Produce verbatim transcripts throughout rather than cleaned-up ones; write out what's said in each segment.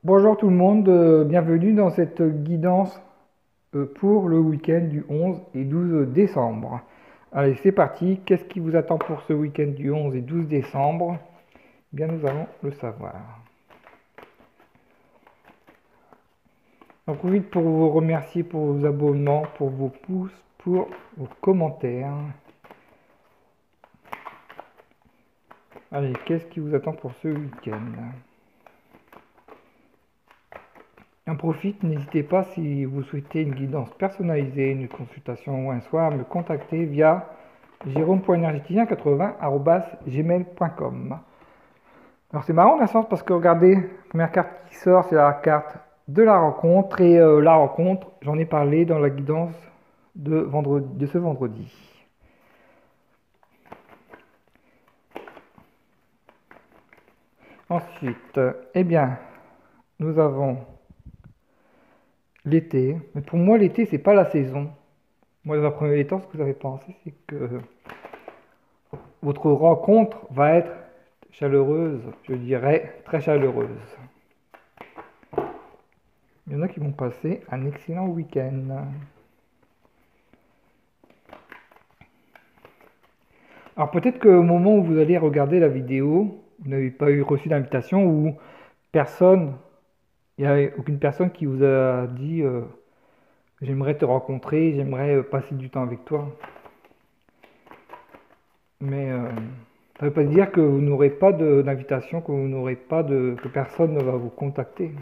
Bonjour tout le monde, euh, bienvenue dans cette guidance euh, pour le week-end du onze et douze décembre. Allez, c'est parti. Qu'est-ce qui vous attend pour ce week-end du onze et douze décembre? Eh bien, nous allons le savoir. J'en profite pour vous remercier pour vos abonnements, pour vos pouces, pour vos commentaires. Allez, qu'est-ce qui vous attend pour ce week-end? En profite, n'hésitez pas si vous souhaitez une guidance personnalisée, une consultation ou un soir, à me contacter via jérôme point énergéticien quatre-vingts arobase gmail point com. Alors c'est marrant la chance parce que regardez, la première carte qui sort, c'est la carte de la rencontre. Et euh, la rencontre, j'en ai parlé dans la guidance de, vendredi, de ce vendredi. Ensuite, eh bien, nous avons l'été. Mais pour moi, l'été, c'est pas la saison. Moi, dans un premier temps, ce que vous avez pensé, c'est que votre rencontre va être chaleureuse, je dirais très chaleureuse. Il y en a qui vont passer un excellent week-end. Alors peut-être qu'au moment où vous allez regarder la vidéo, vous n'avez pas eu reçu d'invitation ou personne, il n'y a aucune personne qui vous a dit euh, j'aimerais te rencontrer, j'aimerais passer du temps avec toi. Mais euh, ça ne veut pas dire que vous n'aurez pas d'invitation, que vous n'aurez pas de, que personne ne va vous contacter.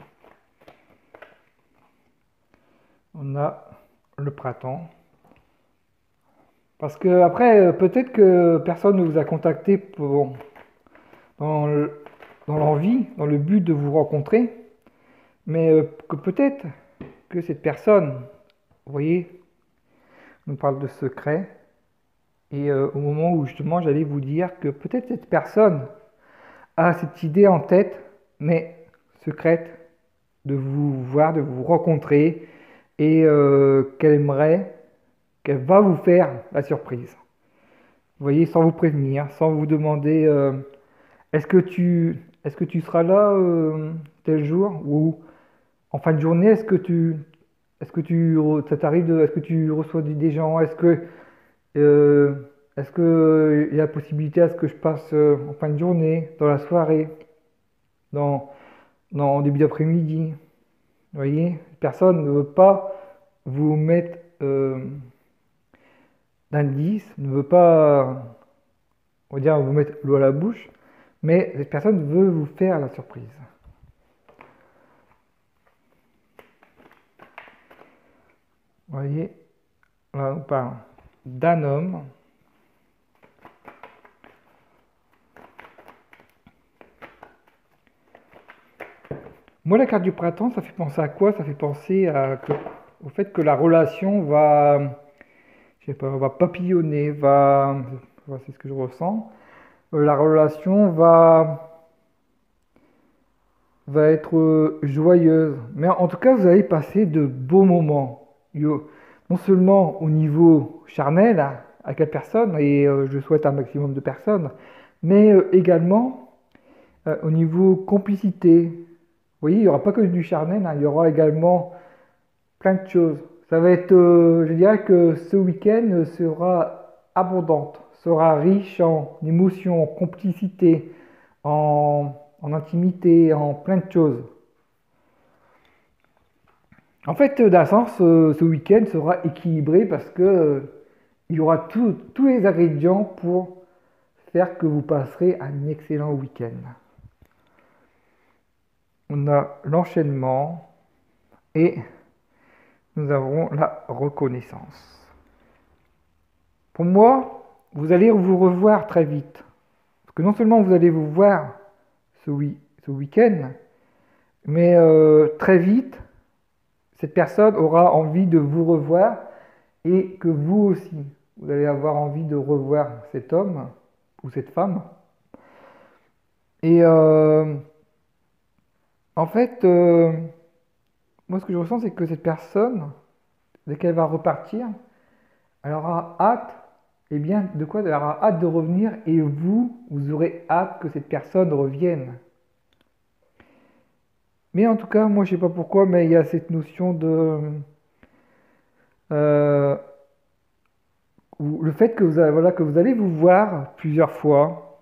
On a le printemps. Parce que après, peut-être que personne ne vous a contacté pour, dans le- dans l'envie, dans le but de vous rencontrer, mais euh, que peut-être que cette personne, vous voyez, on parle de secret, et euh, au moment où justement j'allais vous dire que peut-être cette personne a cette idée en tête, mais secrète, de vous voir, de vous rencontrer, et euh, qu'elle aimerait, qu'elle va vous faire la surprise. Vous voyez, sans vous prévenir, sans vous demander euh, est-ce que tu est-ce que tu seras là euh, tel jour, ou en fin de journée, est-ce que tu est-ce que tu ça t'arrive de est-ce que tu reçois des gens, est-ce que euh, est-ce que il y a possibilité à ce que je passe euh, en fin de journée, dans la soirée, dans dans en début d'après-midi. Vous voyez, personne ne veut pas vous mettre euh, d'indices, ne veut pas, on va dire, vous mettre l'eau à la bouche, mais cette personne veut vous faire la surprise. Vous voyez, là on parle d'un homme. Moi, la carte du printemps, ça fait penser à quoi? Ça fait penser à que, au fait que la relation va, je sais pas, va papillonner, va, c'est ce que je ressens. Euh, La relation va, va être euh, joyeuse. Mais en tout cas, vous allez passer de beaux moments. Yo- Non seulement au niveau charnel, à, à quelle personne, et euh, je souhaite un maximum de personnes, mais euh, également euh, au niveau complicité. Vous voyez, il n'y aura pas que du charnel, hein, il y aura également plein de choses. Ça va être, euh, je dirais que ce week-end sera abondante, sera riche en émotions, en complicité, en, en intimité, en plein de choses. En fait, d'un sens, ce, ce week-end sera équilibré parce que euh, il y aura tout- tous les ingrédients pour faire que vous passerez un excellent week-end. On a l'enchaînement et nous avons la reconnaissance. Pour moi, vous allez vous revoir très vite. Parce que non seulement vous allez vous voir ce, week- ce week-end, mais euh, très vite, cette personne aura envie de vous revoir et que vous aussi, vous allez avoir envie de revoir cet homme ou cette femme. Et euh, en fait, euh, moi ce que je ressens, c'est que cette personne, dès qu'elle va repartir, elle aura hâte, et bien de quoi? Elle aura hâte de revenir et vous, vous aurez hâte que cette personne revienne. Mais en tout cas, moi je sais pas pourquoi, mais il y a cette notion de euh, où- le fait que vous, a- voilà, que vous allez vous voir plusieurs fois,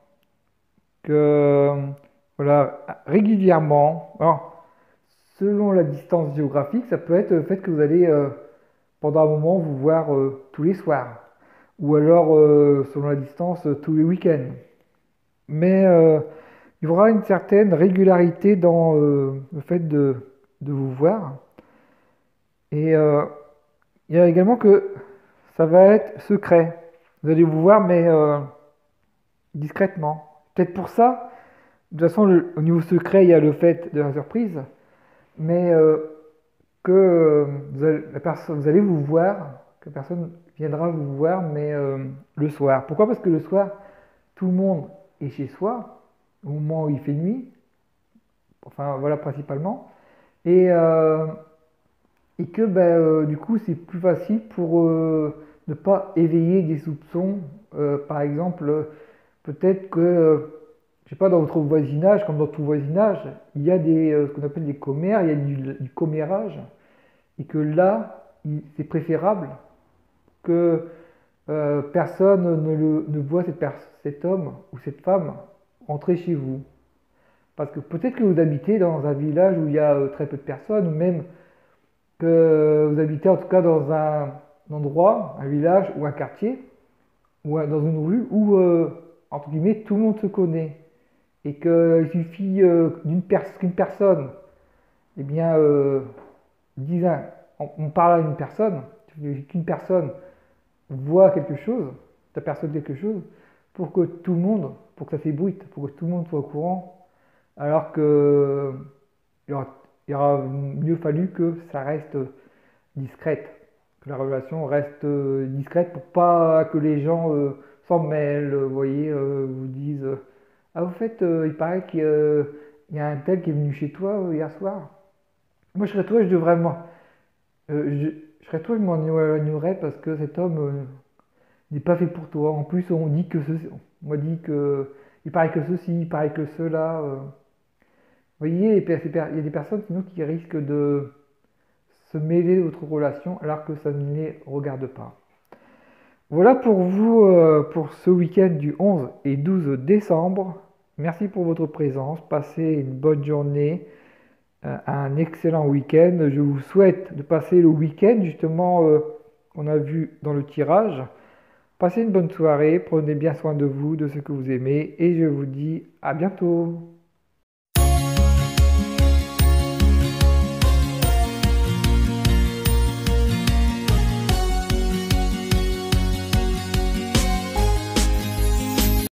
que voilà, régulièrement. Alors, selon la distance géographique, ça peut être le fait que vous allez euh, pendant un moment vous voir euh, tous les soirs, ou alors euh, selon la distance euh, tous les week-ends. Mais euh, il y aura une certaine régularité dans euh, le fait de, de vous voir. Et euh, il y a également que ça va être secret. Vous allez vous voir, mais euh, discrètement. Peut-être pour ça, de toute façon, le- au niveau secret, il y a le fait de la surprise, mais euh, que euh, vous allez, la personne, vous allez vous voir, que personne viendra vous voir, mais euh, le soir. Pourquoi? Parce que le soir, tout le monde est chez soi, au moment où il fait nuit, enfin voilà principalement, et, euh, et que ben, euh, du coup c'est plus facile pour euh, ne pas éveiller des soupçons. Euh, par exemple, euh, peut-être que, euh, je sais pas, dans votre voisinage, comme dans tout voisinage, il y a des, euh, ce qu'on appelle des commères, il y a du, du commérage, et que là, il- c'est préférable que euh, personne ne, le, ne voit cette pers- cet homme ou cette femme entrer chez vous. Parce que peut-être que vous habitez dans un village où il y a euh, très peu de personnes, ou même que vous habitez en tout cas dans un endroit, un village ou un quartier, ou un- dans une rue où, euh, entre guillemets, tout le monde se connaît. Et qu'il suffit euh, d'une pers- qu'une personne, eh bien, euh, dise un- on, on parle à une personne, il suffit qu'une personne voit quelque chose, t'aperçoit quelque chose, pour que tout le monde, pour que ça s'ébruite, pour que tout le monde soit au courant, alors que il aura, il aura mieux fallu que ça reste discrète, que la relation reste euh, discrète pour pas que les gens euh, s'en mêlent, vous voyez, euh, vous disent euh, ah au fait euh, il paraît qu'il y a il y a un tel qui est venu chez toi euh, hier soir. Moi je serais toi, je devrais moi, euh, je, je serais toi, je m'en éloignerais parce que cet homme euh, n'est pas fait pour toi. En plus on dit que ceci, on m'a dit que il paraît que ceci, il paraît que cela. euh. Vous voyez, il y a des personnes sinon qui risquent de se mêler de votre relation alors que ça ne les regarde pas. Voilà pour vous euh, pour ce week-end du onze et douze décembre. Merci pour votre présence. Passez une bonne journée, euh, un excellent week-end. Je vous souhaite de passer le week-end justement euh, qu'on a vu dans le tirage. Passez une bonne soirée, prenez bien soin de vous, de ce que vous aimez et je vous dis à bientôt.